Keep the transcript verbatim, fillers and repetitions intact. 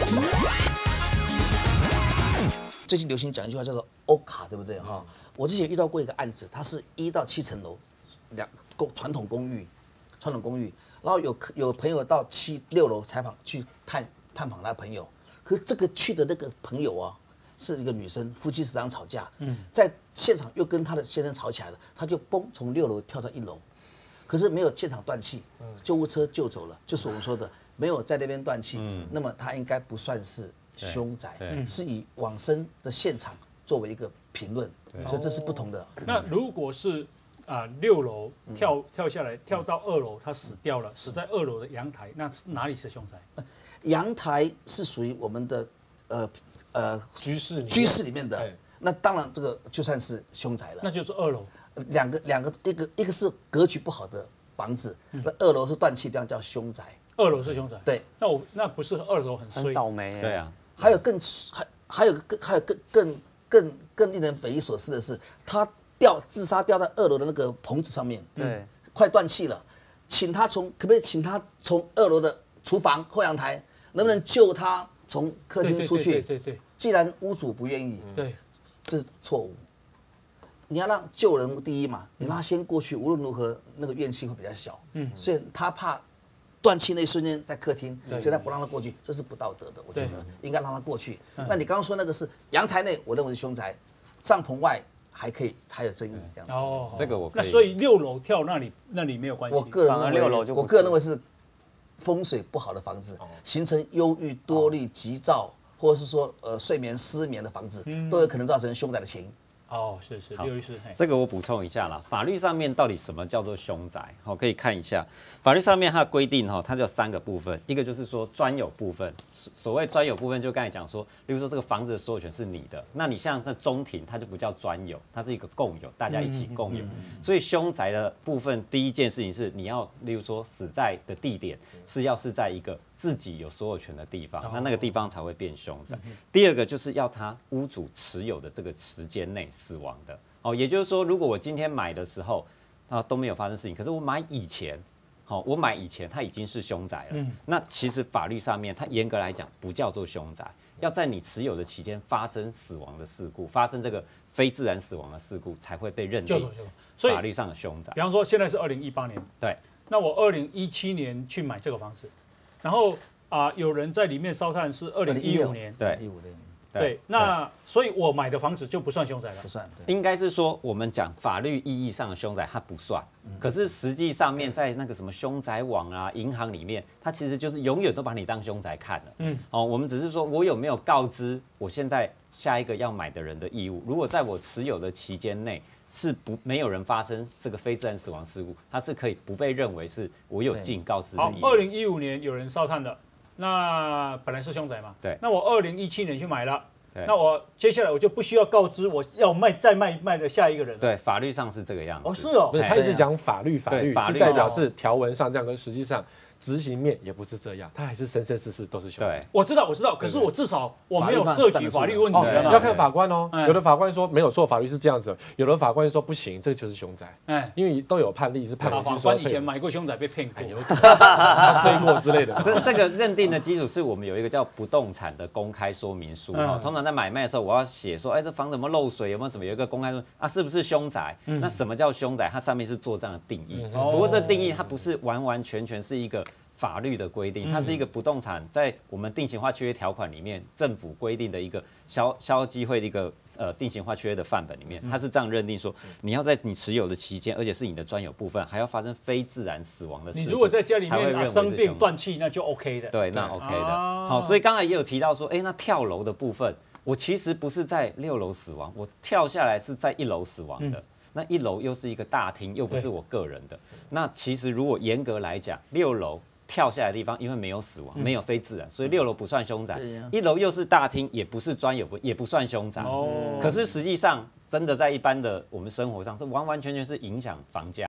最近流行讲一句话叫做“欧卡”，对不对哈？我之前遇到过一个案子，它是一到七层楼，两公传统公寓，传统公寓，然后有有朋友到七六楼采访去探探访他朋友，可是这个去的那个朋友啊，是一个女生，夫妻时常吵架，嗯，在现场又跟他的先生吵起来了，他就嘣从六楼跳到一楼，可是没有现场断气，救护车救走了，就是我们说的没有在那边断气，嗯，那么他应该不算是凶宅，是以往生的现场作为一个评论，所以这是不同的。 那如果是啊六楼跳跳下来跳到二楼，他死掉了，死在二楼的阳台，那哪里是凶宅？ 阳台是属于我们的呃呃居室居室里面的，那当然这个就算是凶宅了。 那就是二楼。 两个两个一个一个是格局不好的房子，那二楼是断气，这样叫凶宅。 二楼是凶宅。 对。 那我那不是二楼很衰， 很倒霉。 对啊。 还有更还还有更还有更更更更令人匪夷所思的是，他掉自杀掉在二楼的那个棚子上面， 对， 快断气了，请他从可不可以请他从二楼的厨房后阳台，能不能救他从客厅出去？ 对对对。 既然屋主不愿意， 对， 这是错误。你要让救人第一嘛，你让他先过去，无论如何那个怨气会比较小。嗯，所以他怕断气那一瞬间在客厅，所以他不让他过去，这是不道德的。我觉得应该让他过去。那你刚刚说那个是阳台内，我认为是凶宅，帐篷外还可以，还有争议这样子。 哦， 这个我可以。 那所以六楼跳那里那里没有关系。 我个人认为， 六楼就我个人认为是风水不好的房子，形成忧郁、多虑、急躁，或者是说呃睡眠失眠的房子，都有可能造成凶宅的嫌疑。 哦，是是，刘律师， 这个我补充一下啦。法律上面到底什么叫做凶宅？好，可以看一下法律上面它的规定哈，它有三个部分，一个就是说专有部分，所谓专有部分就刚才讲说，例如说这个房子的所有权是你的，那你像在中庭，它就不叫专有，它是一个共有，大家一起共有。所以凶宅的部分，第一件事情是你要，例如说死在的地点是要是在一个自己有所有权的地方，那那个地方才会变凶宅。第二个就是要他屋主持有的这个时间内死亡的，哦，也就是说，如果我今天买的时候啊都没有发生事情，可是我买以前，好，我买以前它已经是凶宅了，那其实法律上面它严格来讲不叫做凶宅，要在你持有的期间发生死亡的事故，发生这个非自然死亡的事故才会被认定法律上的凶宅。 比方说现在是二零一八年， 对， 那我二零一七年去买这个房子。然后啊、呃，有人在里面烧炭是二零一五年， 对， 一五年， 对，那所以我买的房子就不算凶宅了， 不算， 应该是说我们讲法律意义上的凶宅它不算，可是实际上面在那个什么凶宅网啊、银行里面，它其实就是永远都把你当凶宅看了，嗯，哦，我们只是说我有没有告知我现在下一个要买的人的义务，如果在我持有的期间内。是不没有人发生这个非自然死亡事故，它是可以不被认为是我有尽告知的义务。 好，二零一五年有人烧炭的，那本来是凶宅嘛， 对。 那我二零一七年去买了，那我接下来我就不需要告知我要卖再卖卖的下一个人。 对，法律上是这个样子。 哦，是哦， 不是他一直讲法律，法律是代表是条文上这样，跟实际上。执行面也不是这样，它还是生生世世都是凶宅。 我知道，我知道，可是我至少我没有涉及法律问题。 要看法官哦，有的法官说没有错，法律是这样子；有的法官说不行，这就是凶宅。哎，因为都有判例是判例， 法官以前买过凶宅被骗过， 他睡过之类的。 这这个认定的基础是我们有一个叫不动产的公开说明书哈，通常在买卖的时候，我要写说，哎，这房子有没有漏水，有没有什么，有一个公开说啊，是不是凶宅？那什么叫凶宅？它上面是做这样的定义。不过这定义它不是完完全全是一个。法律的规定，它是一个不动产在我们定型化契约条款里面，政府规定的一个消消基会的一个呃定型化契约的范本里面，它是这样认定说，你要在你持有的期间，而且是你的专有部分，还要发生非自然死亡的事故， 你如果在家里面生病断气，那就 OK 的。 对，那 OK 的。好，所以刚才也有提到说，哎，那跳楼的部分，我其实不是在六楼死亡，我跳下来是在一楼死亡的。那一楼又是一个大厅，又不是我个人的。那其实如果严格来讲，六楼。跳下来的地方，因为没有死亡，没有非自然，所以六楼不算凶宅。一楼又是大厅，也不是专有，也不算凶宅。可是实际上，真的在一般的我们生活上，这完完全全是影响房价。